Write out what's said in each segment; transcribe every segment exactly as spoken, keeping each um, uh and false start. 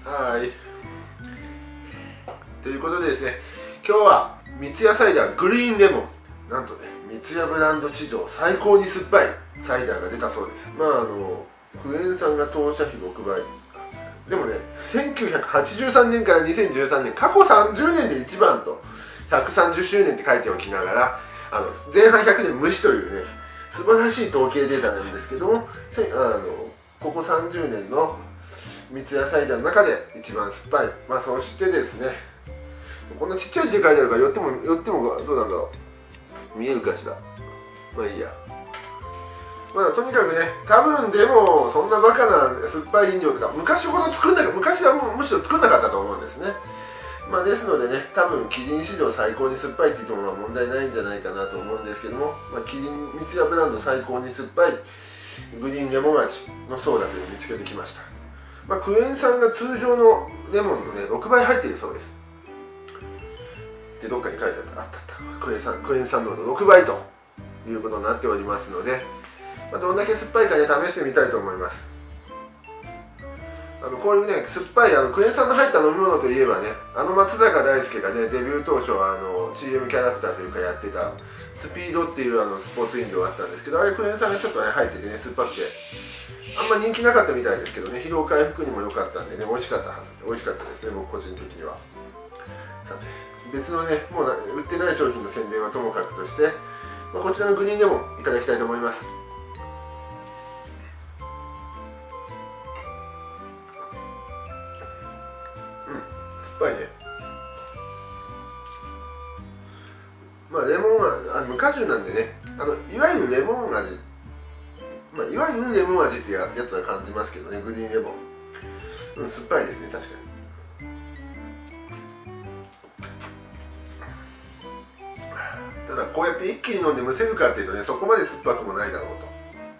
はい。ということでですね、今日は三ツ矢サイダーグリーンレモン、なんとね、三ツ矢ブランド史上最高に酸っぱいサイダーが出たそうです。まああのクエン酸が当社比ろくばいでもね、せんきゅうひゃくはちじゅうさんねんからにせんじゅうさんねん、過去さんじゅうねんで一番とひゃくさんじゅっしゅうねんって書いておきながら、あの前半ひゃくねん無視というね、素晴らしい統計データなんですけども、せあのここさんじゅうねんの三ツ矢サイダーの中で一番酸っぱい。まあそしてですね、こんなちっちゃい字で書いてあるから寄っても寄ってもどうなんだろう、見えるかしら。まあいいや。まあとにかくね、多分でもそんなバカな酸っぱい飲料とか昔ほど作んなかった、昔はもうむしろ作んなかったと思うんですね。まあですのでね、多分キリン史上最高に酸っぱいって言ってもまあ問題ないんじゃないかなと思うんですけども、まあ、キリン三ツ矢ブランド最高に酸っぱいグリーンレモン味のソーダというのを見つけてきました。まあ、クエン酸が通常のレモンのねろくばい入っているそうです。でどっかに書いてあった、あったあった、クエン酸クエン酸濃度ろくばいということになっておりますので、まあ、どんだけ酸っぱいかね試してみたいと思います。あのこういうね酸っぱいあのクエン酸の入った飲み物といえばね、あの松坂大輔がねデビュー当初はあの シーエム キャラクターというかやってたスピードっていうあのスポーツ飲料があったんですけど、あれクエン酸がちょっとね入っててね酸っぱくてあんま人気なかったみたいですけどね、疲労回復にも良かったんでね、美味しかったはず、美味しかったですね、僕個人的には。さて別のねもう売ってない商品の宣伝はともかくとして、まあ、こちらのグリーンレモンいただきたいと思います。酸っぱいね。まあレモン味、あの無果汁なんでね、あのいわゆるレモン味、まあ、いわゆるレモン味ってやつは感じますけどね、グリーンレモン、うん、酸っぱいですね、確かに。ただこうやって一気に飲んでむせるかっていうとね、そこまで酸っぱくもないだろうと。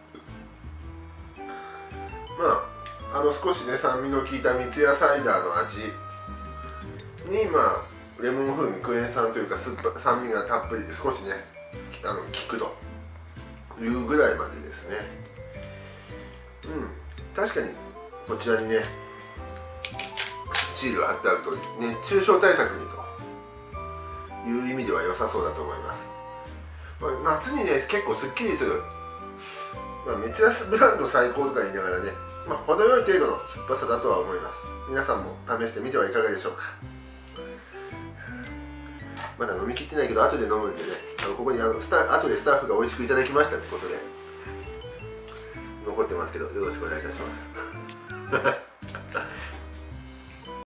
まああの少しね酸味の効いた三ツ矢サイダーの味に、まあレモン風味、クエン酸というか酸っぱ酸味がたっぷりで少しねあの効くというぐらいまでですね。うん、確かにこちらにねシールが貼ってある通り熱中症対策にという意味では良さそうだと思います。まあ、夏にね結構すっきりする、まあ、三ツ矢ブランド最高とか言いながらね、まあ、程よい程度の酸っぱさだとは思います。皆さんも試してみてはいかがでしょうか。まだ飲みきってないけど後で飲むんでね、あのここにあのスタ後でスタッフが美味しくいただきましたってことで残ってますけど、よろしくお願いいたします。